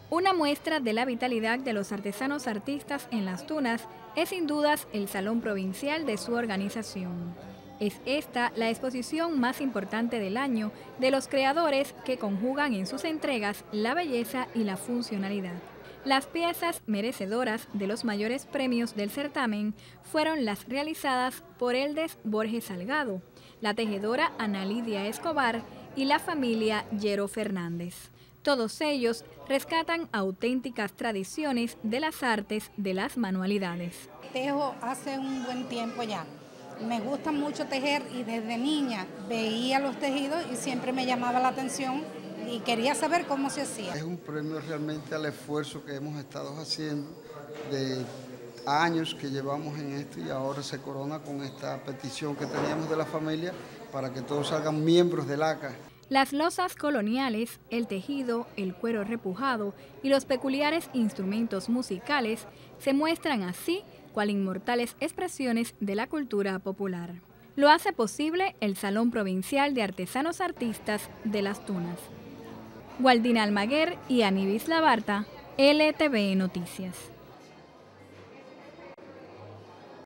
Una muestra de la vitalidad de los artesanos artistas en Las Tunas es sin dudas el Salón Provincial de su organización. Es esta la exposición más importante del año de los creadores que conjugan en sus entregas la belleza y la funcionalidad. Las piezas merecedoras de los mayores premios del certamen fueron las realizadas por Eldes Borges Salgado, la tejedora Ana Lidia Escobar y la familia Yero Fernández. Todos ellos rescatan auténticas tradiciones de las artes de las manualidades. Tejo hace un buen tiempo ya. Me gusta mucho tejer y desde niña veía los tejidos y siempre me llamaba la atención y quería saber cómo se hacía. Es un premio realmente al esfuerzo que hemos estado haciendo de años que llevamos en esto y ahora se corona con esta petición que teníamos de la familia para que todos salgan miembros del ACA. Las losas coloniales, el tejido, el cuero repujado y los peculiares instrumentos musicales se muestran así cual inmortales expresiones de la cultura popular. Lo hace posible el Salón Provincial de Artesanos Artistas de Las Tunas. Gualdina Almaguer y Anibis Labarta, LTV Noticias.